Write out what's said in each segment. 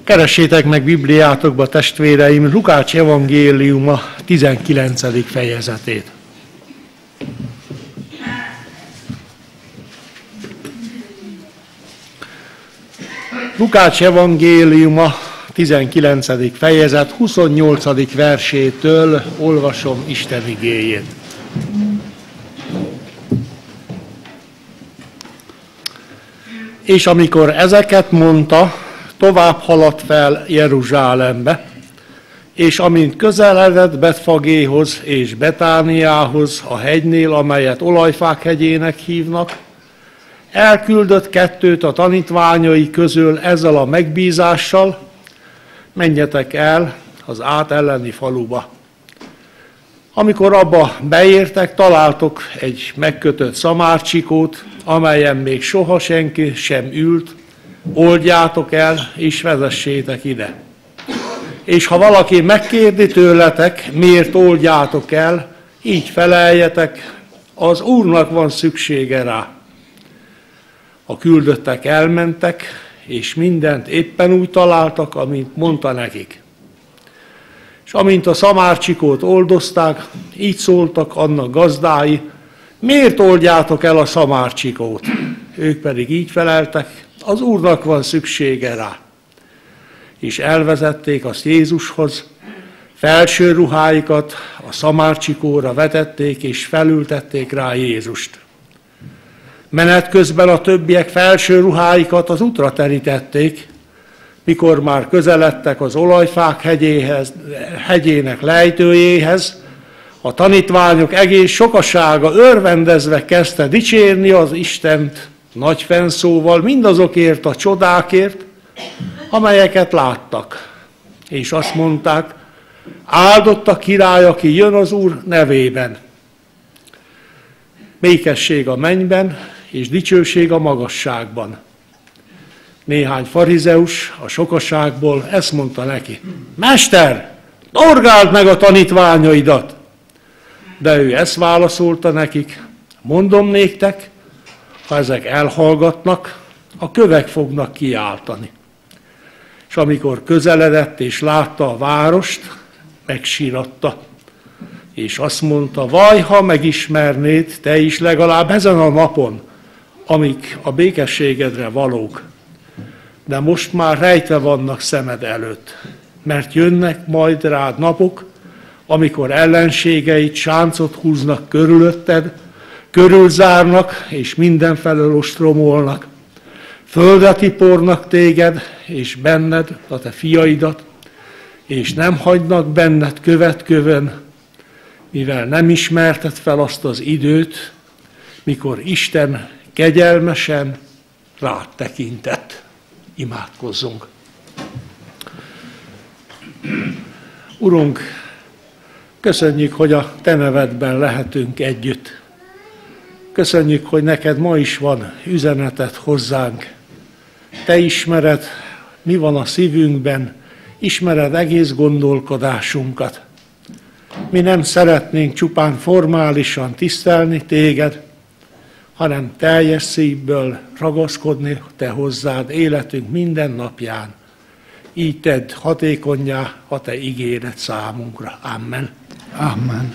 Keressétek meg Bibliátokba, testvéreim, Lukács evangéliuma 19. fejezetét. Lukács evangéliuma 19. fejezet 28. versétől olvasom Isten igéjét. És amikor ezeket mondta, tovább haladt fel Jeruzsálembe, és amint közeledett Betfagéhoz és Betániához, a hegynél, amelyet Olajfák hegyének hívnak, elküldött kettőt a tanítványai közül ezzel a megbízással: menjetek el az át elleni faluba. Amikor abba beértek, találtok egy megkötött szamárcsikót, amelyen még soha senki sem ült, oldjátok el, és vezessétek ide. És ha valaki megkérdi tőletek, miért oldjátok el, így feleljetek, az Úrnak van szüksége rá. A küldöttek elmentek, és mindent éppen úgy találtak, amint mondta nekik. És amint a szamárcsikót oldozták, így szóltak annak gazdái: miért oldjátok el a szamárcsikót? Ők pedig így feleltek: az Úrnak van szüksége rá. És elvezették azt Jézushoz, felső ruháikat a szamárcsikóra vetették, és felültették rá Jézust. Menet közben a többiek felső ruháikat az útra terítették, mikor már közeledtek az Olajfák hegyének lejtőjéhez, a tanítványok egész sokasága örvendezve kezdte dicsérni az Istent nagy fennszóval mindazokért a csodákért, amelyeket láttak. És azt mondták: áldott a király, aki jön az Úr nevében. Békesség a mennyben, és dicsőség a magasságban. Néhány farizeus a sokaságból ezt mondta neki: Mester, dorgáld meg a tanítványaidat! De ő ezt válaszolta nekik: mondom néktek, ha ezek elhallgatnak, a kövek fognak kiáltani. És amikor közeledett és látta a várost, megsíratta, és azt mondta: vaj, ha megismernéd te is legalább ezen a napon, amik a békességedre valók. De most már rejtve vannak szemed előtt, mert jönnek majd rád napok, amikor ellenségeid sáncot húznak körülötted, körülzárnak és mindenfelől ostromolnak. Földre tipornak téged és benned, a te fiaidat, és nem hagynak benned követ kövön, mivel nem ismerted fel azt az időt, mikor Isten kegyelmesen rád tekintett. Imádkozzunk. Urunk, köszönjük, hogy a te nevedben lehetünk együtt. Köszönjük, hogy neked ma is van üzeneted hozzánk. Te ismered, mi van a szívünkben, ismered egész gondolkodásunkat. Mi nem szeretnénk csupán formálisan tisztelni téged, hanem teljes szívből ragaszkodni te hozzád életünk minden napján. Így tedd hatékonnyá a te ígéret számunkra. Amen. Amen.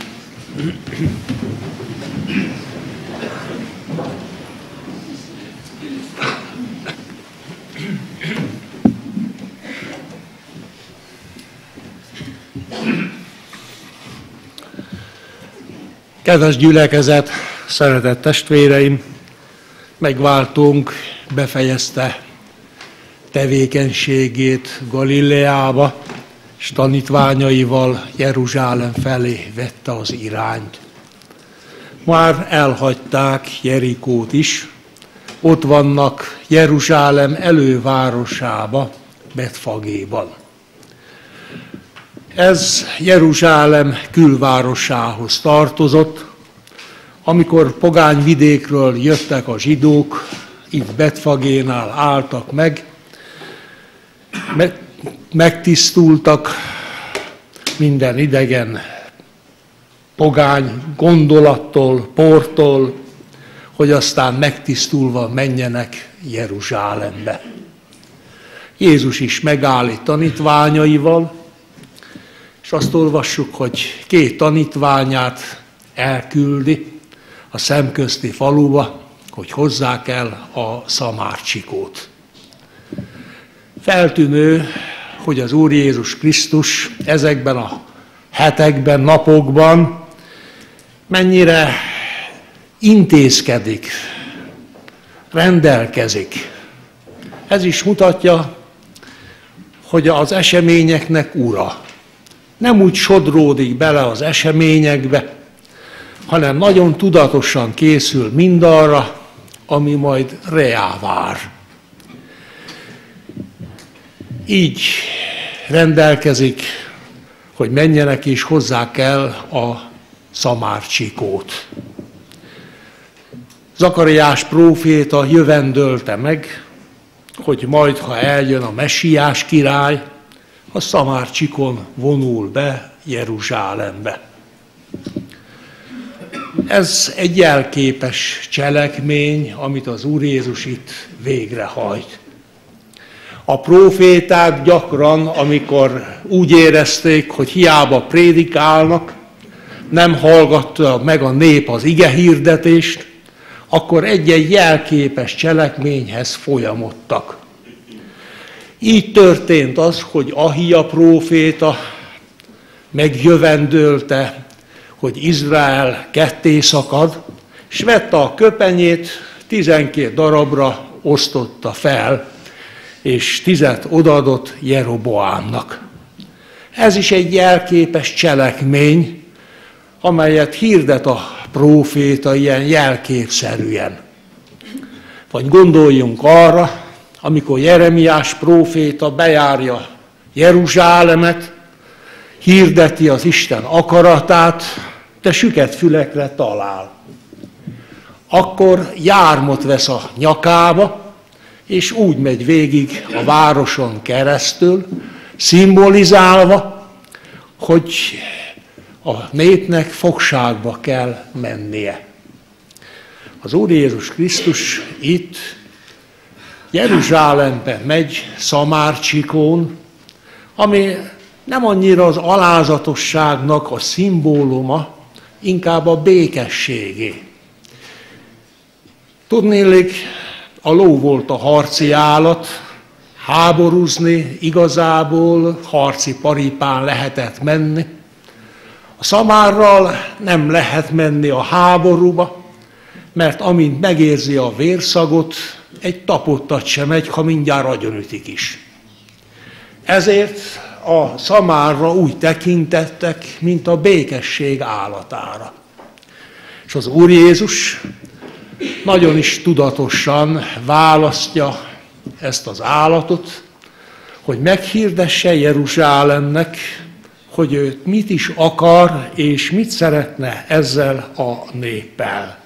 Kedves gyülekezet, szeretett testvéreim, megváltunk, befejezte tevékenységét Galileába, és tanítványaival Jeruzsálem felé vette az irányt. Már elhagyták Jerikót is, ott vannak Jeruzsálem elővárosába, Betfagéban. Ez Jeruzsálem külvárosához tartozott. Amikor pogány vidékről jöttek a zsidók, itt Betfagénál álltak meg, megtisztultak minden idegen pogány gondolattól, portól, hogy aztán megtisztulva menjenek Jeruzsálembe. Jézus is megállít tanítványaival, és azt olvassuk, hogy 2 tanítványát elküldi a szemközti faluba, hogy hozzák el a szamárcsikót. Feltűnő, hogy az Úr Jézus Krisztus ezekben a hetekben, napokban mennyire intézkedik, rendelkezik. Ez is mutatja, hogy az eseményeknek ura. Nem úgy sodródik bele az eseményekbe, hanem nagyon tudatosan készül mindarra, ami majd reá vár. Így rendelkezik, hogy menjenek és hozzák el a szamárcsikót. Zakariás próféta jövendölte meg, hogy majd, ha eljön a messiás király, a szamárcsikon vonul be Jeruzsálembe. Ez egy jelképes cselekmény, amit az Úr Jézus itt végrehajt. A próféták gyakran, amikor úgy érezték, hogy hiába prédikálnak, nem hallgatta meg a nép az igehirdetést, akkor egy-egy jelképes cselekményhez folyamodtak. Így történt az, hogy Ahija próféta megjövendölte, hogy Izrael ketté szakad, és vette a köpenyét, 12 darabra osztotta fel, és 10 odaadott Jeroboámnak. Ez is egy jelképes cselekmény, amelyet hirdet a próféta ilyen jelképszerűen. Vagy gondoljunk arra, amikor Jeremiás próféta bejárja Jeruzsálemet, hirdeti az Isten akaratát, de süket fülekre talál. Akkor jármot vesz a nyakába, és úgy megy végig a városon keresztül, szimbolizálva, hogy a népnek fogságba kell mennie. Az Úr Jézus Krisztus itt Jeruzsálembe megy Szamárcsikón, ami nem annyira az alázatosságnak a szimbóluma, inkább a békességé. Tudnélik, a ló volt a harci állat, háborúzni igazából harci paripán lehetett menni. A szamárral nem lehet menni a háborúba, mert amint megérzi a vérszagot, egy tapottat sem megy, ha mindjárt agyonütik is. Ezért a szamárra úgy tekintettek, mint a békesség állatára. És az Úr Jézus nagyon is tudatosan választja ezt az állatot, hogy meghirdesse Jeruzsálemnek, hogy ő mit is akar, és mit szeretne ezzel a néppel.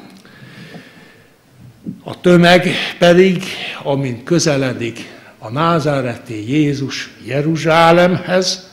A tömeg pedig, amint közeledik a názáreti Jézus Jeruzsálemhez,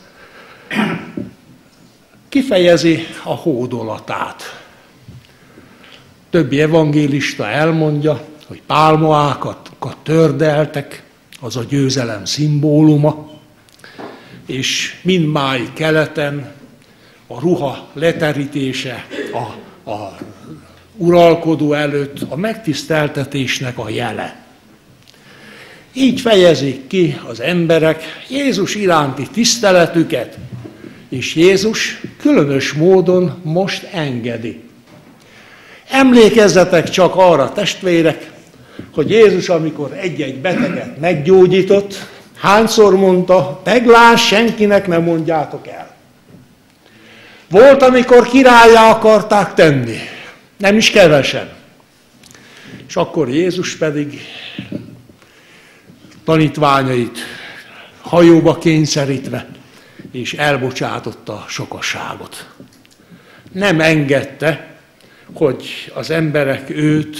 kifejezi a hódolatát. Többi evangélista elmondja, hogy pálmaákat tördeltek, az a győzelem szimbóluma, és mindmáig keleten a ruha leterítése a uralkodó előtt a megtiszteltetésnek a jele. Így fejezik ki az emberek Jézus iránti tiszteletüket, és Jézus különös módon most engedi. Emlékezzetek csak arra, testvérek, hogy Jézus, amikor egy-egy beteget meggyógyított, hányszor mondta, meglásd, senkinek nem mondjátok el. Volt, amikor királlyá akarták tenni, nem is kevesen. És akkor Jézus pedig tanítványait hajóba kényszerítve, és elbocsátotta a sokaságot. Nem engedte, hogy az emberek őt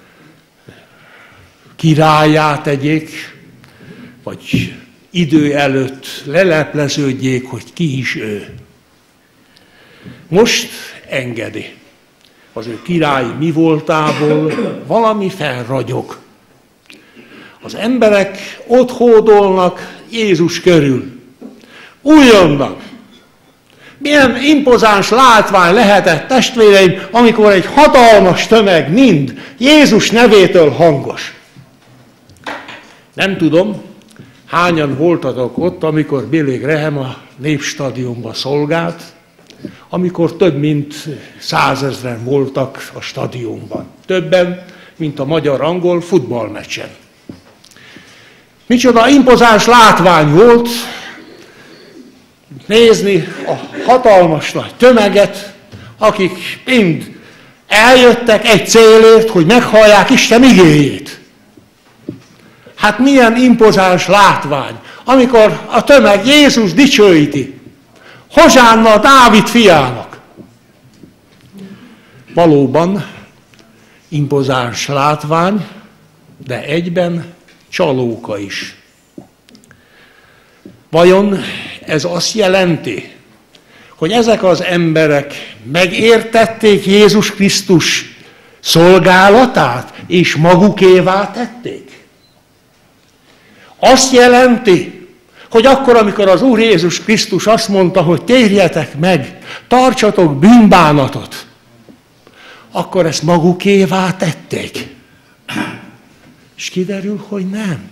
királlyá tegyék, vagy idő előtt lelepleződjék, hogy ki is ő. Most engedi. Az ő királyi mi voltából valami felragyog. Az emberek ott hódolnak Jézus körül. Újonnan. Milyen impozáns látvány lehetett, testvéreim, amikor egy hatalmas tömeg mind Jézus nevétől hangos. Nem tudom, hányan voltatok ott, amikor Billy Graham a Népstadionban szolgált, amikor több mint 100 000 voltak a stadionban. Többen, mint a magyar-angol futballmeccsen. Micsoda impozáns látvány volt nézni a hatalmas nagy tömeget, akik mind eljöttek egy célért, hogy meghallják Isten igéjét. Hát milyen impozáns látvány, amikor a tömeg Jézus dicsőíti. Hozsánna Dávid fiának. Valóban impozáns látvány, de egyben csalóka is. Vajon ez azt jelenti, hogy ezek az emberek megértették Jézus Krisztus szolgálatát, és magukévá tették? Azt jelenti, hogy akkor, amikor az Úr Jézus Krisztus azt mondta, hogy térjetek meg, tartsatok bűnbánatot, akkor ezt magukévá tették. És kiderül, hogy nem.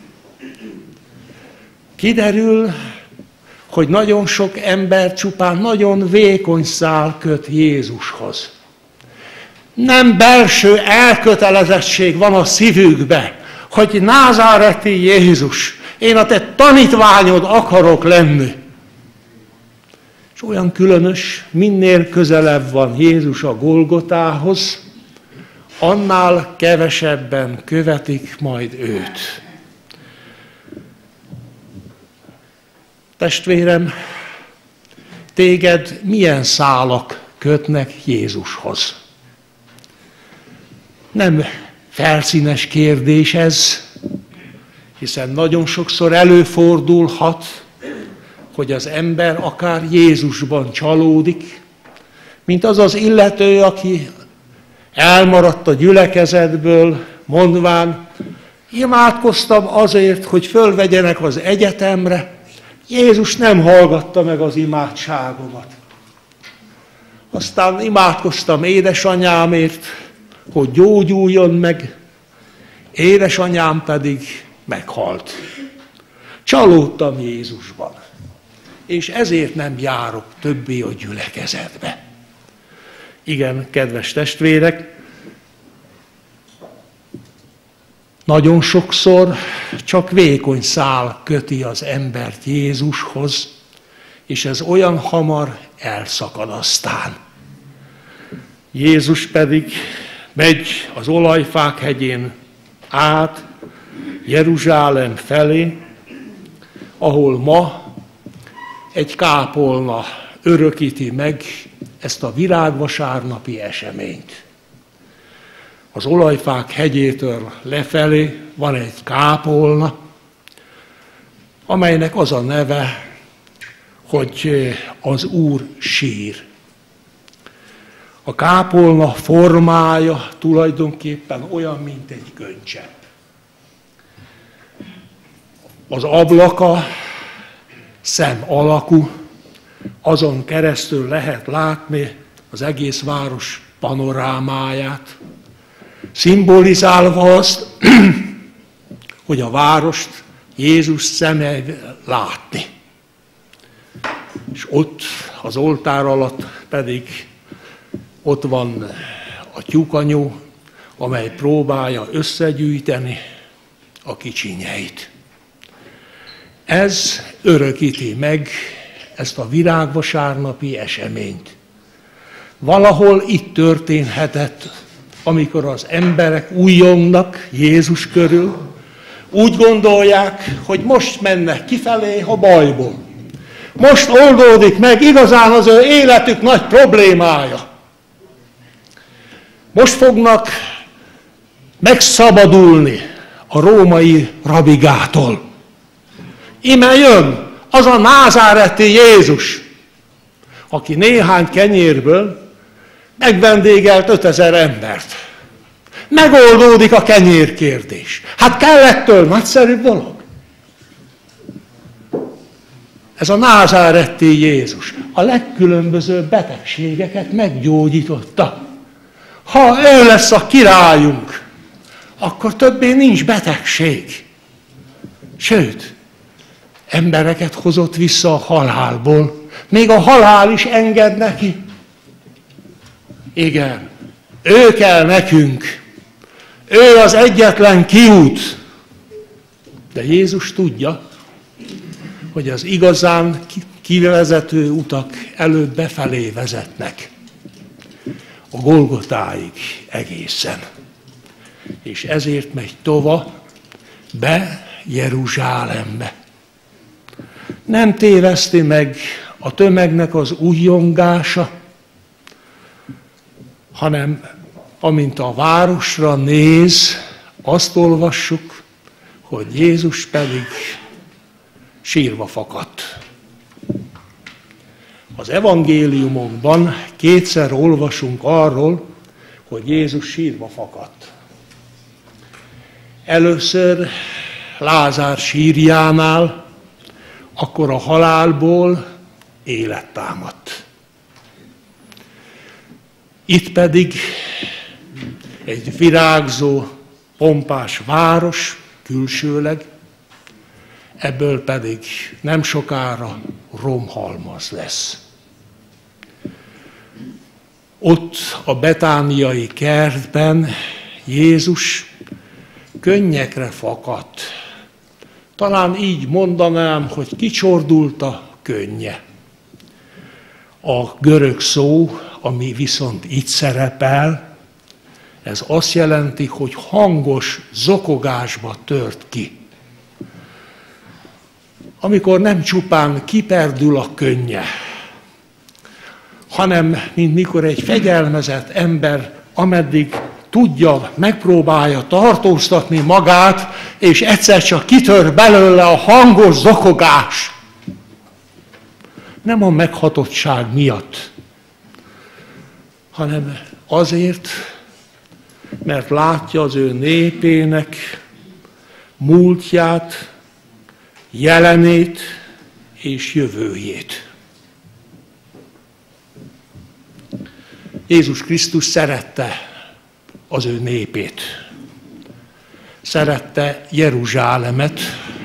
Kiderül, hogy nagyon sok ember csupán nagyon vékony szál köt Jézushoz. Nem belső elkötelezettség van a szívükbe, hogy názáreti Jézus, én a te tanítványod akarok lenni. És olyan különös, minél közelebb van Jézus a Golgotához, annál kevesebben követik majd őt. Testvérem, téged milyen szálak kötnek Jézushoz? Nem felszínes kérdés ez, hiszen nagyon sokszor előfordulhat, hogy az ember akár Jézusban csalódik, mint az az illető, aki elmaradt a gyülekezetből, mondván, imádkoztam azért, hogy fölvegyenek az egyetemre, Jézus nem hallgatta meg az imádságomat. Aztán imádkoztam édesanyámért, hogy gyógyuljon meg, édesanyám pedig meghalt. Csalódtam Jézusban, és ezért nem járok többé a gyülekezetbe. Igen, kedves testvérek, nagyon sokszor csak vékony szál köti az embert Jézushoz, és ez olyan hamar elszakad aztán. Jézus pedig megy az Olajfák hegyén át Jeruzsálem felé, ahol ma egy kápolna örökíti meg ezt a virágvasárnapi eseményt. Az Olajfák hegyétől lefelé van egy kápolna, amelynek az a neve, hogy az Úr sír. A kápolna formája tulajdonképpen olyan, mint egy könycsepp. Az ablaka szem alakú, azon keresztül lehet látni az egész város panorámáját, szimbolizálva azt, hogy a várost Jézus szemeivel látni. És ott az oltár alatt pedig ott van a tyúkanyó, amely próbálja összegyűjteni a kicsinyeit. Ez örökíti meg ezt a virágvasárnapi eseményt. Valahol itt történhetett, amikor az emberek újjongnak Jézus körül, úgy gondolják, hogy most mennek kifelé a bajból. Most oldódik meg igazán az ő életük nagy problémája. Most fognak megszabadulni a római rabigától. Ime jön az a názáreti Jézus, aki néhány kenyérből megvendégelt 5000 embert. Megoldódik a kenyérkérdés. Hát kell ettől nagyszerűbb dolog. Ez a názáretti Jézus a legkülönbözőbb betegségeket meggyógyította. Ha ő lesz a királyunk, akkor többé nincs betegség. Sőt, embereket hozott vissza a halálból. Még a halál is enged neki. Igen, ő kell nekünk. Ő az egyetlen kiút. De Jézus tudja, hogy az igazán kivezető utak előbb befelé vezetnek. A Golgotáig egészen. És ezért megy tovább be Jeruzsálembe. Nem téveszti meg a tömegnek az ujjongása, hanem amint a városra néz, azt olvassuk, hogy Jézus pedig sírva fakadt. Az evangéliumokban kétszer olvasunk arról, hogy Jézus sírva fakadt. Először Lázár sírjánál, akkor a halálból élet támadt. Itt pedig egy virágzó, pompás város, külsőleg, ebből pedig nem sokára romhalmaz lesz. Ott a betániai kertben Jézus könnyekre fakadt. Talán így mondanám, hogy kicsordult a könnye. A görög szó, ami viszont itt szerepel, ez azt jelenti, hogy hangos zokogásba tört ki. Amikor nem csupán kiperdül a könnye, hanem mint mikor egy fegyelmezett ember, ameddig tudja, megpróbálja tartóztatni magát, és egyszer csak kitör belőle a hangos zokogás. Nem a meghatottság miatt, hanem azért, mert látja az ő népének múltját, jelenét és jövőjét. Jézus Krisztus szerette az ő népét. Szerette Jeruzsálemet.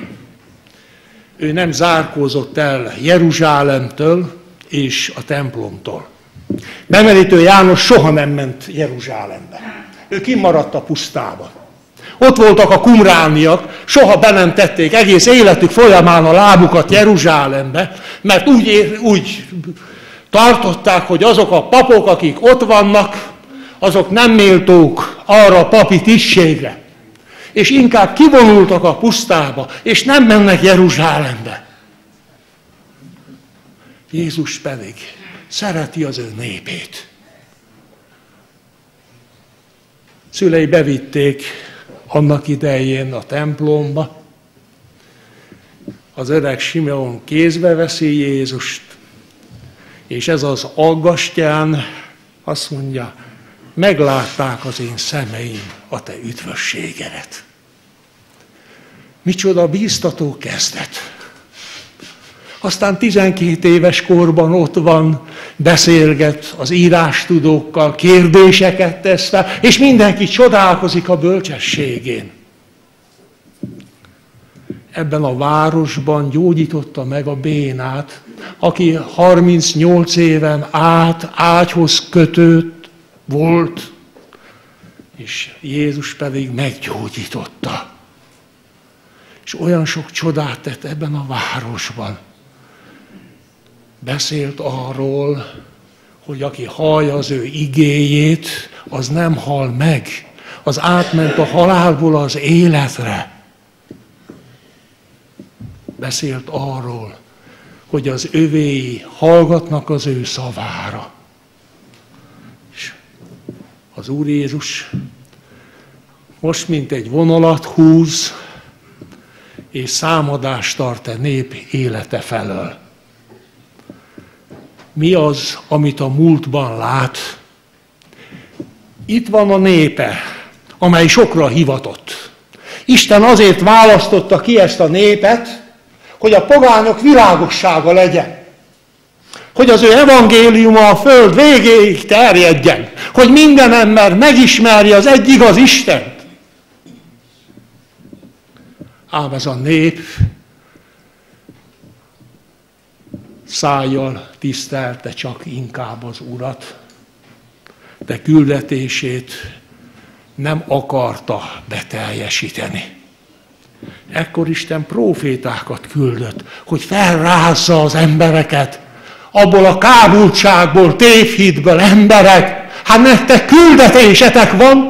Ő nem zárkózott el Jeruzsálemtől és a templomtól. Bemerítő János soha nem ment Jeruzsálembe. Ő kimaradt a pusztába. Ott voltak a kumrániak, soha be nem tették egész életük folyamán a lábukat Jeruzsálembe, mert úgy tartották, hogy azok a papok, akik ott vannak, azok nem méltók arra a papi tisztségre. És inkább kivonultak a pusztába, és nem mennek Jeruzsálembe. Jézus pedig szereti az ő népét. Szülei bevitték annak idején a templomba. Az öreg Simeon kézbe veszi Jézust, és ez az aggastyán azt mondja, meglátták az én szemeim a te üdvösségedet. Micsoda bíztató kezdet. Aztán 12 éves korban ott van, beszélget az írástudókkal, kérdéseket tesz fel, és mindenki csodálkozik a bölcsességén. Ebben a városban gyógyította meg a bénát, aki 38 éven át ágyhoz kötött volt, és Jézus pedig meggyógyította. És olyan sok csodát tett ebben a városban. Beszélt arról, hogy aki hallja az ő igéjét, az nem hal meg. Az átment a halálból az életre. Beszélt arról, hogy az övéi hallgatnak az ő szavára. És az Úr Jézus most mint egy vonalat húz, és számadást tart a nép élete felől. Mi az, amit a múltban lát? Itt van a népe, amely sokra hivatott. Isten azért választotta ki ezt a népet, hogy a pogányok világossága legyen. Hogy az ő evangéliuma a föld végéig terjedjen. Hogy minden ember megismerje az egy igaz Istent. Ám ez a nép szájjal tisztelte csak inkább az Urat, de küldetését nem akarta beteljesíteni. Ekkor Isten prófétákat küldött, hogy felrázza az embereket, abból a kábultságból, tévhitből, emberek, hát nektek küldetésetek van.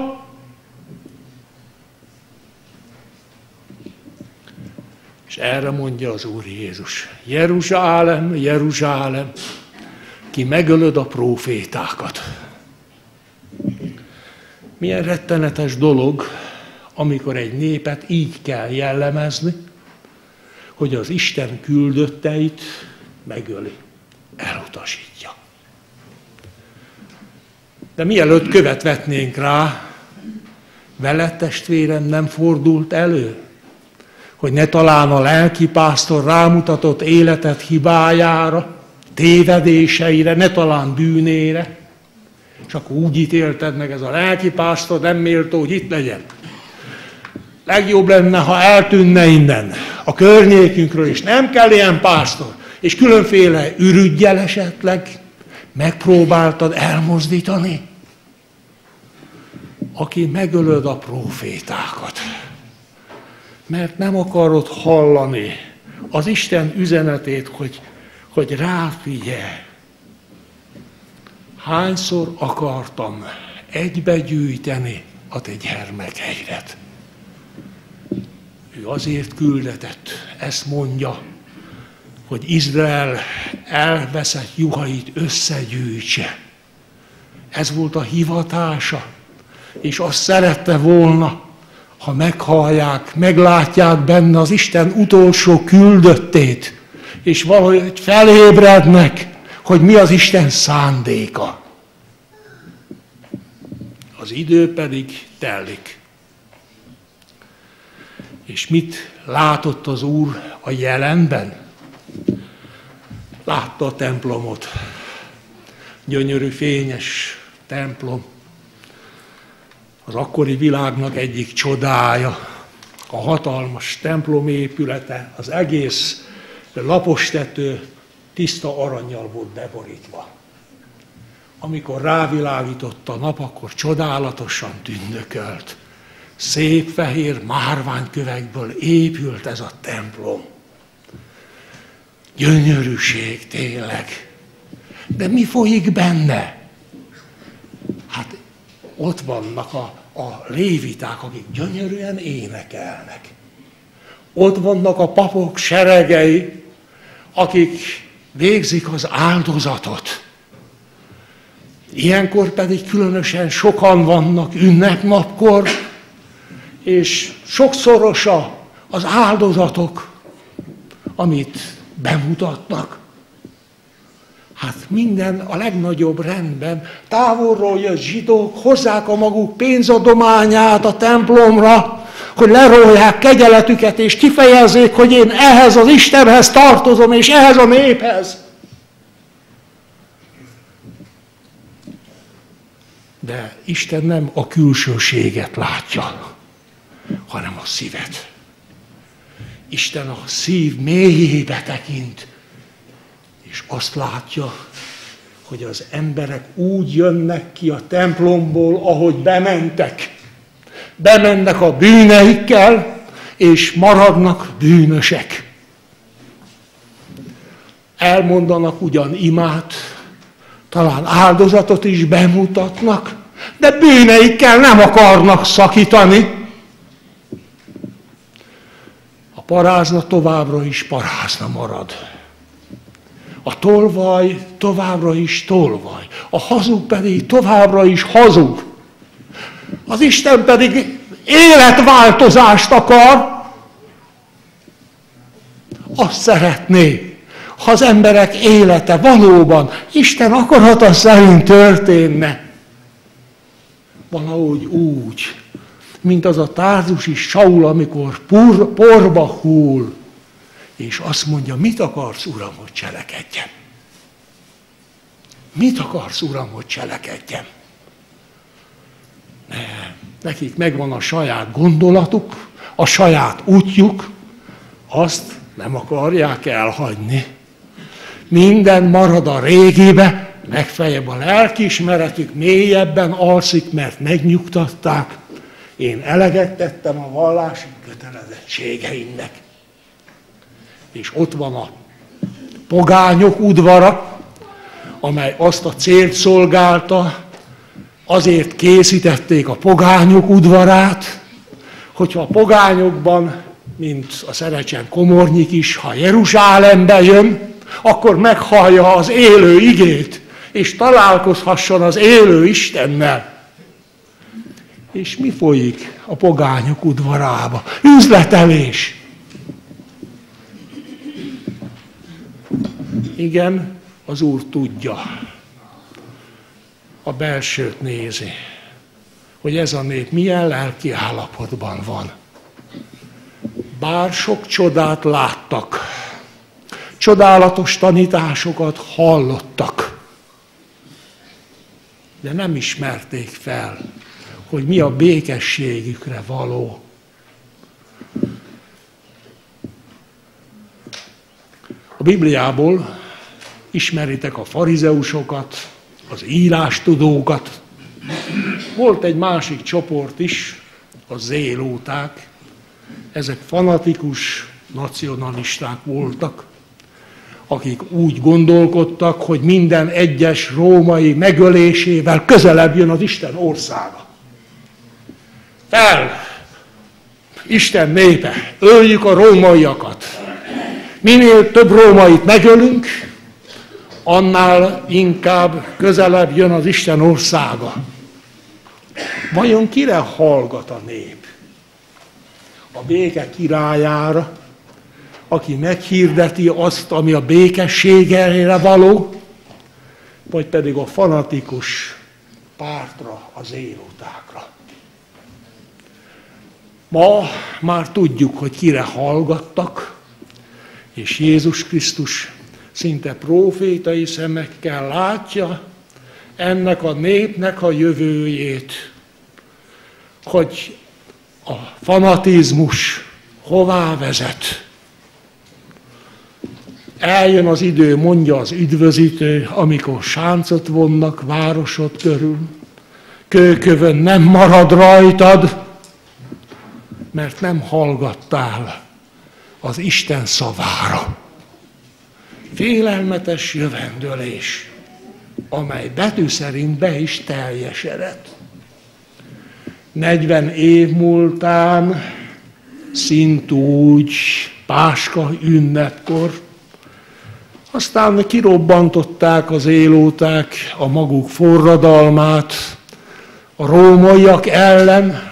És erre mondja az Úr Jézus, Jeruzsálem, Jeruzsálem, ki megölöd a prófétákat. Milyen rettenetes dolog, amikor egy népet így kell jellemezni, hogy az Isten küldötteit megöli, elutasítja. De mielőtt követ vetnénk rá, veled testvérem nem fordult elő, hogy ne talán a lelkipásztor rámutatott életet hibájára, tévedéseire, ne talán bűnére, és akkor úgy ítélted meg, ez a lelkipásztor nem méltó, hogy itt legyen. Legjobb lenne, ha eltűnne innen, a környékünkről, és nem kell ilyen pásztor. És különféle ürüggyel esetleg megpróbáltad elmozdítani, aki megölöd a prófétákat. Mert nem akarod hallani az Isten üzenetét, hogy ráfigyelj. Hányszor akartam egybegyűjteni a te gyermekeidet? Ő azért küldetett, ezt mondja, hogy Izrael elveszett juhait összegyűjtse. Ez volt a hivatása, és azt szerette volna, ha meghallják, meglátják benne az Isten utolsó küldöttét, és valahogy felébrednek, hogy mi az Isten szándéka. Az idő pedig telik. És mit látott az Úr a jelenben? Látta a templomot. Gyönyörű, fényes templom. Az akkori világnak egyik csodája. A hatalmas templom épülete, az egész lapostető tiszta arannyal volt beborítva. Amikor rávilágított a nap, akkor csodálatosan tündökölt. Szép fehér márványkövekből épült ez a templom. Gyönyörűség tényleg. De mi folyik benne? Hát ott vannak a léviták, akik gyönyörűen énekelnek. Ott vannak a papok seregei, akik végzik az áldozatot. Ilyenkor pedig különösen sokan vannak ünnepnapkor, és sokszorosa az áldozatok, amit bemutatnak. Hát minden a legnagyobb rendben. Távolról jött zsidók, hozzák a maguk pénzadományát a templomra, hogy lerolják kegyeletüket, és kifejezzék, hogy én ehhez az Istenhez tartozom, és ehhez a néphez. De Isten nem a külsőséget látja, hanem a szívet. Isten a szív mélyébe tekint, és azt látja, hogy az emberek úgy jönnek ki a templomból, ahogy bementek. Bemennek a bűneikkel, és maradnak bűnösek. Elmondanak ugyan imát, talán áldozatot is bemutatnak, de bűneikkel nem akarnak szakítani. A parázna továbbra is parázna marad. A tolvaj továbbra is tolvaj. A hazug pedig továbbra is hazug. Az Isten pedig életváltozást akar. Azt szeretné, ha az emberek élete valóban Isten akarata szerint történne. Valahogy úgy, mint az a tárzusi Saul, amikor porba hull, és azt mondja, mit akarsz, Uram, hogy cselekedjem? Mit akarsz, Uram, hogy cselekedjem? Nem. Nekik megvan a saját gondolatuk, a saját útjuk, azt nem akarják elhagyni. Minden marad a régibe, legfeljebb a lelkiismeretük mélyebben alszik, mert megnyugtatták. Én eleget tettem a vallási kötelezettségeimnek. És ott van a pogányok udvara, amely azt a célt szolgálta, azért készítették a pogányok udvarát, hogyha a pogányokban, mint a Szerecsen Komornyik is, ha Jeruzsálembe jön, akkor meghallja az élő igét, és találkozhasson az élő Istennel. És mi folyik a pogányok udvarába? Üzletelés. Igen, az Úr tudja, a belsőt nézi, hogy ez a nép milyen lelki állapotban van. Bár sok csodát láttak, csodálatos tanításokat hallottak, de nem ismerték fel, hogy mi a békességükre való. A Bibliából ismeritek a farizeusokat, az írástudókat. Volt egy másik csoport is, a zélóták. Ezek fanatikus nacionalisták voltak, akik úgy gondolkodtak, hogy minden egyes római megölésével közelebb jön az Isten országa. Fel! Isten népe, öljük a rómaiakat! Minél több rómait megölünk, annál inkább közelebb jön az Isten országa. Vajon kire hallgat a nép? A béke királyára, aki meghirdeti azt, ami a békességére való, vagy pedig a fanatikus pártra, az élótákra. Ma már tudjuk, hogy kire hallgattak, és Jézus Krisztus szinte prófétai szemekkel látja ennek a népnek a jövőjét, hogy a fanatizmus hová vezet. Eljön az idő, mondja az üdvözítő, amikor sáncot vonnak városod körül, kőkövön nem marad rajtad, mert nem hallgattál az Isten szavára. Félelmetes jövendőlés, amely betű szerint be is teljesedett. 40 év múltán, szintúgy Páska ünnepkor, aztán kirobbantották az élóták a maguk forradalmát a rómaiak ellen,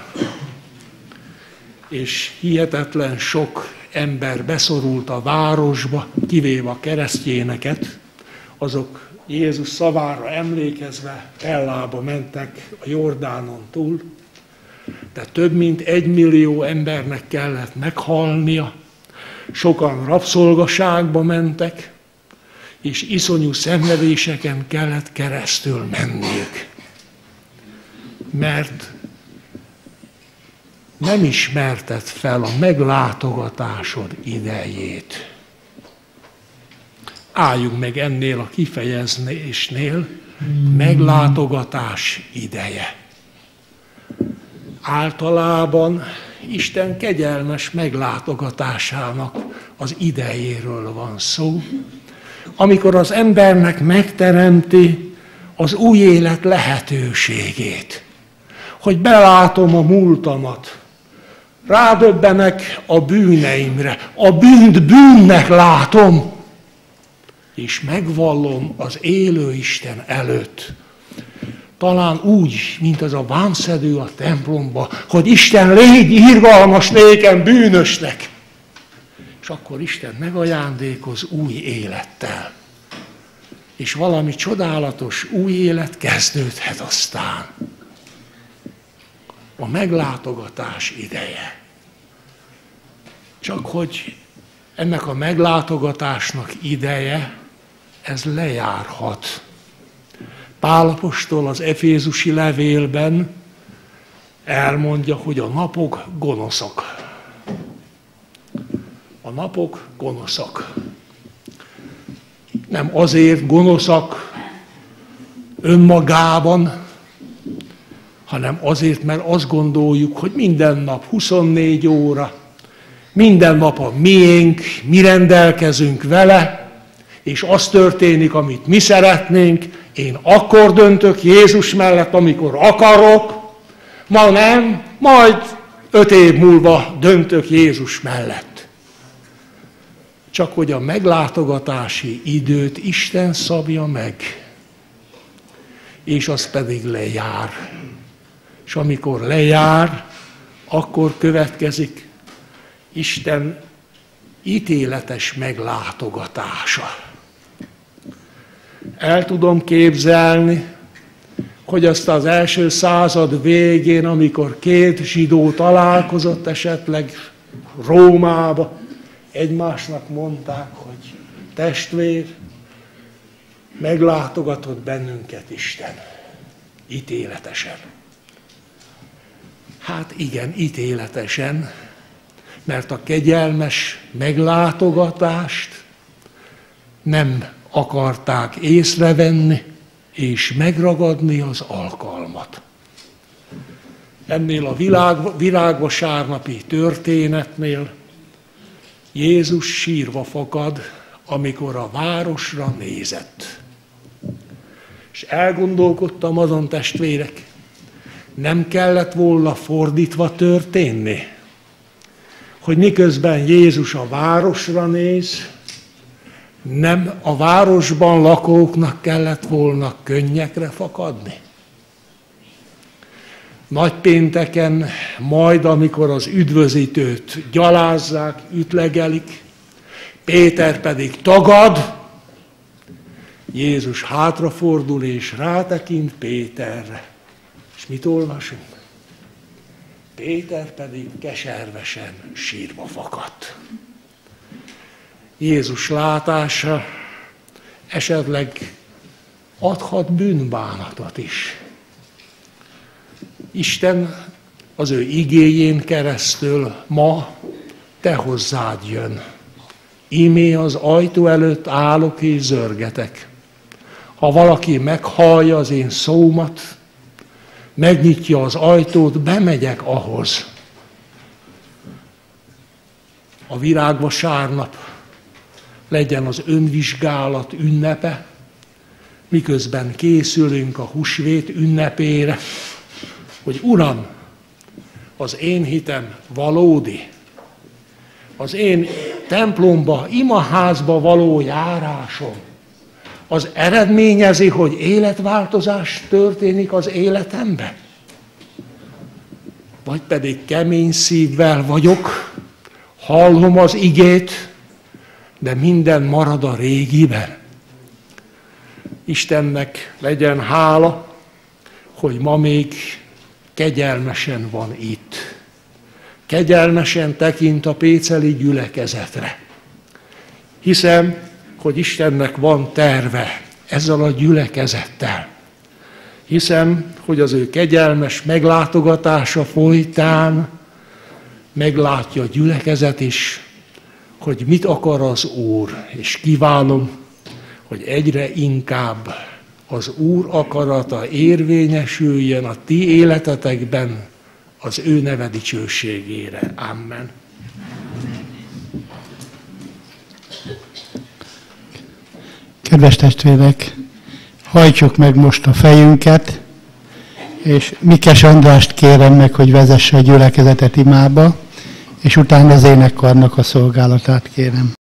és hihetetlen sok ember beszorult a városba, kivéve a keresztjéneket, azok Jézus szavára emlékezve Pellába mentek a Jordánon túl, de több mint 1 millió embernek kellett meghalnia, sokan rabszolgaságba mentek, és iszonyú szenvedéseken kellett keresztül menniük. Mert nem ismerted fel a meglátogatásod idejét. Álljunk meg ennél a kifejezésnél, meglátogatás ideje. Általában Isten kegyelmes meglátogatásának az idejéről van szó, amikor az embernek megteremti az új élet lehetőségét, hogy belátom a múltamat, rádöbbenek a bűneimre, a bűnt bűnnek látom, és megvallom az élő Isten előtt. Talán úgy, mint az a vámszedő a templomba, hogy Isten, légy irgalmas nékem bűnösnek. És akkor Isten megajándékoz új élettel. És valami csodálatos új élet kezdődhet aztán. a meglátogatás ideje. Csak hogy ennek a meglátogatásnak ideje, ez lejárhat. Pál apostol az efézusi levélben elmondja, hogy a napok gonoszak. A napok gonoszak. Nem azért gonoszak önmagában, hanem azért, mert azt gondoljuk, hogy minden nap 24 óra, minden nap a miénk, mi rendelkezünk vele, és az történik, amit mi szeretnénk. Én akkor döntök Jézus mellett, amikor akarok, ma nem, majd 5 év múlva döntök Jézus mellett. Csak hogy a meglátogatási időt Isten szabja meg, és az pedig lejár. És amikor lejár, akkor következik Isten ítéletes meglátogatása. El tudom képzelni, hogy azt az első század végén, amikor 2 zsidó találkozott esetleg Rómába, egymásnak mondták, hogy testvér, meglátogatott bennünket Isten. Ítéletesen. Hát igen, ítéletesen, mert a kegyelmes meglátogatást nem akarták észrevenni és megragadni az alkalmat. Ennél a virágvasárnapi történetnél Jézus sírva fakad, amikor a városra nézett. És elgondolkodtam azon, testvérek, nem kellett volna fordítva történni, hogy miközben Jézus a városra néz, nem a városban lakóknak kellett volna könnyekre fakadni. Nagypénteken, majd amikor az üdvözítőt gyalázzák, ütlegelik, Péter pedig tagad, Jézus hátrafordul és rátekint Péterre. És mit olvasunk? Péter pedig keservesen sírva fakadt. Jézus látása esetleg adhat bűnbánatot is. Isten az ő igéjén keresztül ma te hozzád jön. Ímé az ajtó előtt állok és zörgetek. Ha valaki meghallja az én szómat, megnyitja az ajtót, bemegyek ahhoz. A virágvasárnap legyen az önvizsgálat ünnepe, miközben készülünk a húsvét ünnepére, hogy Uram, az én hitem valódi, az én templomba, imaházba való járásom, az eredményezi, hogy életváltozás történik az életemben? Vagy pedig kemény szívvel vagyok, hallom az igét, de minden marad a régiben. Istennek legyen hála, hogy ma még kegyelmesen van itt. Kegyelmesen tekint a péceli gyülekezetre. Hiszem, hogy Istennek van terve ezzel a gyülekezettel. Hiszem, hogy az ő kegyelmes meglátogatása folytán meglátja a gyülekezet is, hogy mit akar az Úr, és kívánom, hogy egyre inkább az Úr akarata érvényesüljön a ti életetekben az ő neve dicsőségére. Amen. Kedves testvérek, hajtsuk meg most a fejünket, és Mikes Andrást kérem meg, hogy vezesse a gyülekezetet imába, és utána az énekkarnak a szolgálatát kérem.